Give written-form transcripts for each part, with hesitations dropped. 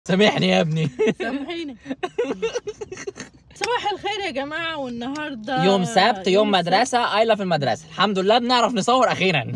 سامحني يا ابني. سامحيني. صباح الخير يا جماعه، والنهارده يوم سبت، يوم مدرسه، ايلا في المدرسه. الحمد لله بنعرف نصور اخيرا.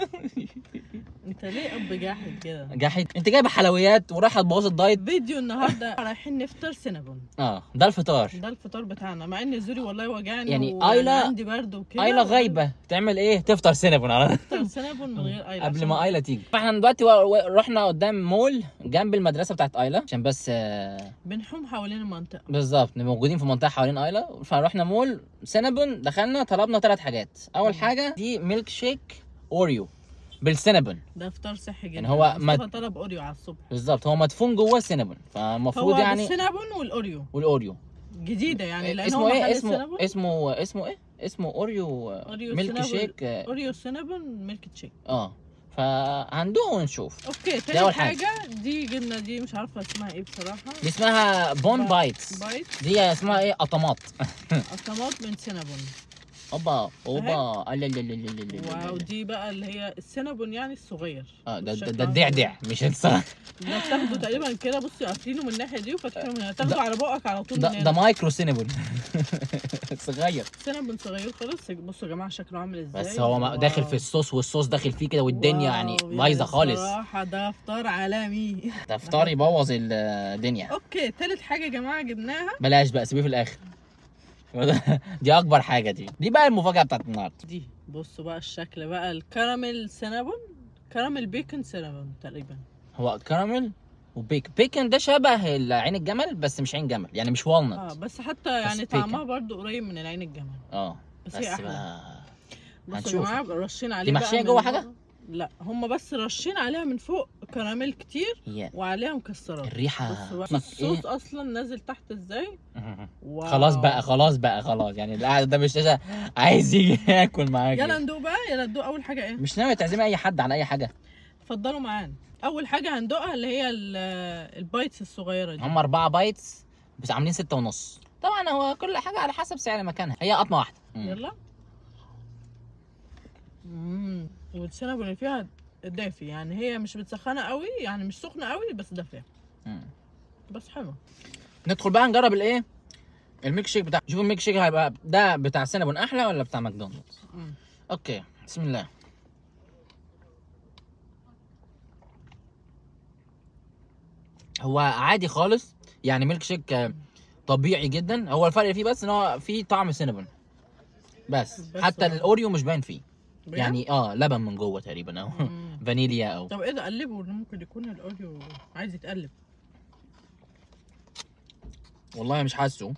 انت ليه اب جاحد كده؟ جاحد؟ انت جايبه حلويات ورايحه تبوظ الدايت. فيديو النهارده رايحين نفطر سينابون. ده الفطار. ده الفطار بتاعنا، مع ان زوري والله وجعني يعني ايلا عندي برد وكده. ايلا غايبه تعمل ايه؟ تفطر سينابون على تفطر سينابون من غير ايلا قبل ما ايلا تيجي. فاحنا دلوقتي رحنا قدام مول جنب المدرسه بتاعت ايلا عشان بس بنحوم حوالين المنطقه. بالظبط، موجودين في منطقه حوالين ايلا. فروحنا مول سينابون، دخلنا طلبنا 3 حاجات. اول حاجه دي ميلك شيك اوريو بالسينابون. ده فطار صحي جدا. يعني هو طلب اوريو على الصبح. بالظبط، هو مدفون جوه السينابون، فالمفروض هو يعني السينابون والاوريو جديده يعني. لان اسمه هو ايه؟ اسمه ايه؟ اسمه اوريو ميلك شيك. اوريو سينابون ميلك شيك. هندوق ونشوف. اوكي، تاني حاجه دي جبنه، دي مش عارفه اسمها ايه بصراحه. دي اسمها بون بايتس. دي اسمها ايه؟ قطمات. قطمات من سينابون. اوبا واو، دي بقى اللي هي السينابون يعني الصغير. ده الدعدع مش الصغير. ده بتاخده تقريبا كده، بصي قافلينه من الناحيه دي وفاتحينه من هنا، تاخده على بقك على طول. ده مايكرو سينابون. صغير. سينابون صغير خالص. بصوا يا جماعه شكله عامل ازاي. بس هو داخل في الصوص، والصوص داخل فيه كده، والدنيا يعني بايظه خالص. بصراحه ده فطار عالمي. ده فطار يبوظ الدنيا. اوكي، تالت حاجه يا جماعه جبناها. بلاش بقى، سيبيه في الاخر. دي اكبر حاجه. دي بقى المفاجاه بتاعت النهارده. دي بصوا بقى الشكل بقى، الكراميل سينابون، كراميل بيكن سينابون تقريبا. هو كراميل وبيكن ده شبه عين الجمل، بس مش عين جمل يعني، مش والنت. بس حتى يعني طعمها برضو قريب من العين الجمل. بس هي احلى. بصوا يا جماعه رشين عليه. دي محشيه جوه حاجه؟ لا، هم بس رشين عليها من فوق كراميل كتير وعليها مكسرات. الريحه الصوص اصلا نازل تحت ازاي. خلاص بقى يعني القعده ده مش عايز يجي ياكل معاك. يلا ندوق بقى، يلا ندوق. اول حاجه ايه؟ مش ناوي تعزمي اي حد على اي حاجه؟ اتفضلوا معانا. اول حاجه هندوقها اللي هي البايتس الصغيره دي. هم 4 بايتس بس عاملين 6.5. طبعا هو كل حاجه على حسب سعر مكانها. هي قطمه واحده. يلا. والسينابون اللي فيها دافي، يعني هي مش بتسخنه قوي، يعني مش سخنه قوي، بس دافيه. بس حلو. ندخل بقى نجرب الايه، الميلك شيك بتاع. شوف الميلك شيك هيبقى ده بتاع سينابون احلى ولا بتاع ماكدونالدز؟ اوكي، بسم الله. هو عادي خالص يعني، ميلك شيك طبيعي جدا. هو الفرق فيه بس ان هو فيه طعم سينابون بس حتى الاوريو مش باين فيه يعني. لبن من جوه تقريبا، او فانيليا او. طب ايه ده؟ قلبه، ممكن يكون الاوريو عايز يتقلب. والله مش حاسه.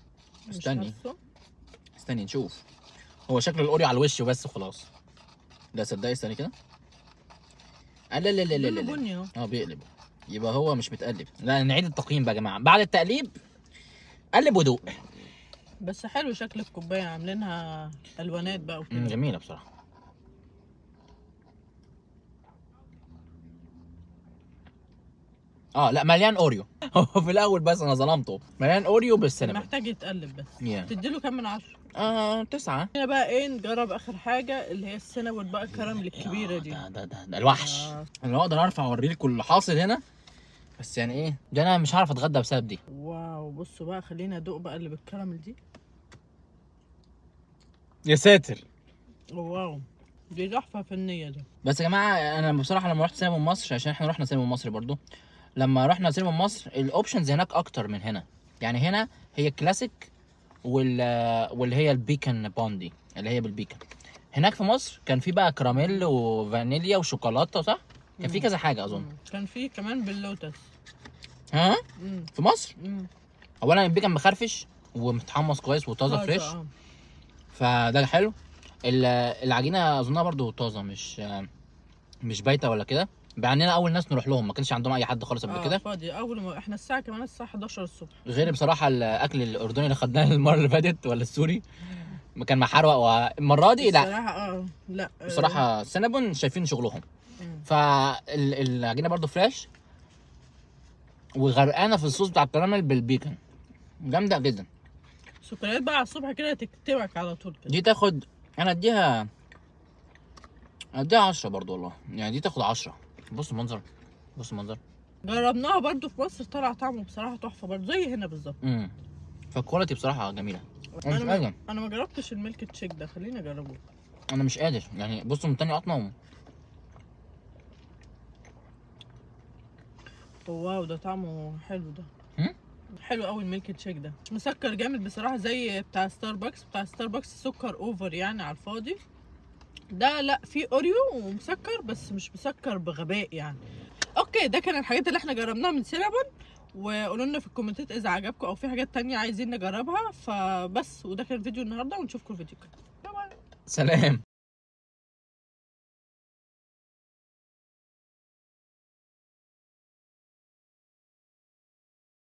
استني نشوف. هو شكل الاوريو على الوش بس وخلاص. ده صدقني، استني كده. لا بيقلب. يبقى هو مش متقلب. لا، نعيد التقييم بقى يا جماعه بعد التقليب. قلب ودوق. بس حلو شكل الكوبايه، عاملينها الوانات بقى وكده. جميله بصراحه. لا، مليان اوريو. هو في الاول بس انا ظلمته، مليان اوريو بالسينابون. محتاج يتقلب بس. تديله كام من 10؟ 9. هنا بقى ايه، نجرب اخر حاجه اللي هي السينابون بقى، الكراميل الكبيره دي. ده الوحش. انا اقدر ارفع اوريلكم اللي حاصل هنا، بس يعني ايه ده، انا مش هعرف اتغدى بسبب دي. واو، بصوا بقى، خلينا ادوق بقى اللي بالكراميل دي. يا ساتر. واو، دي تحفه فنيه دي. بس يا جماعه، انا بصراحه لما رحت سينما مصر، عشان احنا رحنا سينما مصر برضو، لما رحنا سينما مصر الاوبشنز هناك اكتر من هنا. يعني هنا هي كلاسيك واللي هي البيكن بوندي اللي هي بالبيكن. هناك في مصر كان في بقى كراميل وفانيليا وشوكولاته، صح؟ كان في كذا حاجه اظن. كان في كمان باللوتس. في مصر. اولا البيكن مخرفش ومتحمص كويس وطازه فريش. فده حلو. العجينه اظنها برضو طازه، مش بايته ولا كده. بعنينا اول ناس نروح لهم، ما كانش عندهم اي حد خالص قبل كده. فاضي. اول ما احنا الساعه كمان الساعه 11 الصبح. غير بصراحه الاكل الاردني اللي خدناه المره اللي فاتت ولا السوري كان محروق، والمره دي لا بصراحه. لا بصراحه سينابون شايفين شغلهم. فالعجينه برضو فريش وغرقانه في الصوص بتاع الكراميل بالبيكن، جامده جدا. سكريات بقى على الصبح كده تكتبك على طول كده. دي تاخد، انا اديها 10 برضو والله، يعني دي تاخد 10. بص المنظر. جربناها برضو في مصر، طلع طعمه بصراحه تحفه برضو زي هنا بالظبط. فالكواليتي بصراحه جميله. انا مش قادر. انا ما جربتش الميلك تشيك ده، خليني اجربه. انا مش قادر يعني. بصوا من تاني قطمه. واو ده طعمه حلو ده. هم؟ حلو قوي الميلك تشيك ده، مش مسكر جامد بصراحه زي بتاع ستاربكس. بتاع ستاربكس سكر اوفر يعني على الفاضي. ده لا، فيه اوريو ومسكر بس مش مسكر بغباء يعني. اوكي ده كان الحاجات اللي احنا جربناها من سينابون، وقولوا لنا في الكومنتات اذا عجبكم او في حاجات تانية عايزين نجربها. فبس، وده كان فيديو النهارده، ونشوفكم الفيديو الجاي. باي باي. سلام.